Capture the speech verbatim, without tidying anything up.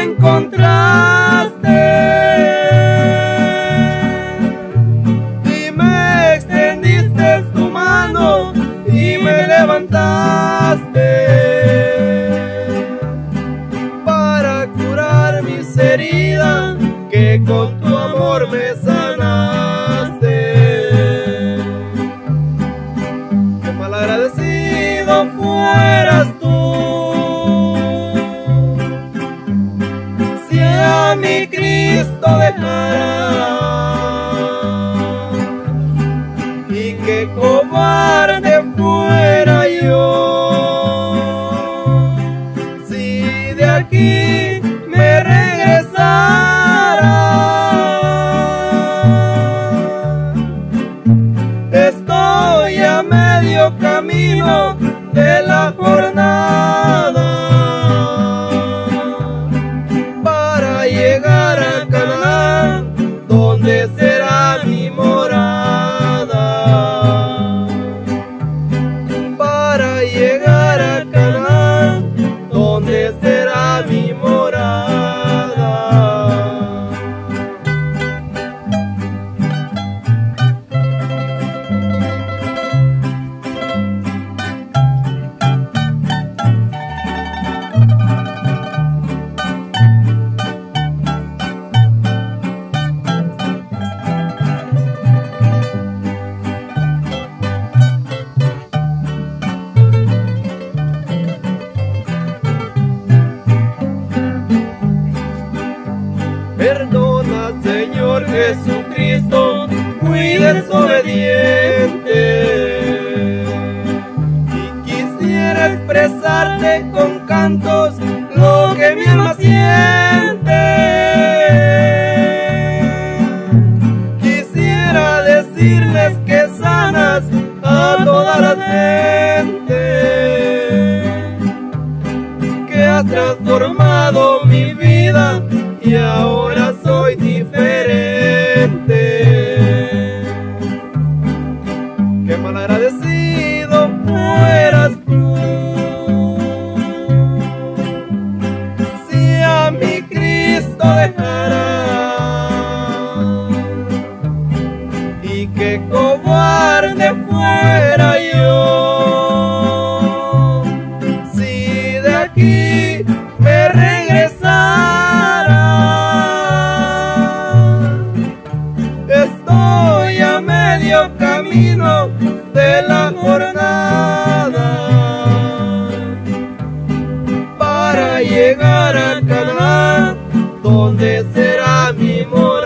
encontraste y me extendiste tu mano y me levantaste para curar mis heridas, que con tu amor me sanaste. Qué malagradecido fueras tú si a mi Cristo dejaras, y qué cobarde fuera yo si de aquí me regresara. Estoy a medio camino de la jornada para llegar a Canaán, donde será mi morada. Para llegar a Canaán, donde será mi morada. Perdona, Señor Jesucristo, fui desobediente y quisiera expresarte con cantos lo que mi alma siente. Quisiera decirles que sanas a toda la gente, que has transformado mi vida y ahora soy diferente. Qué malagradecido fueras tú si a mi Cristo dejaras, y qué cobarde fuera yo si de aquí me regresara. Estoy a medio camino de la jornada para llegar a Canaán, donde será mi morada.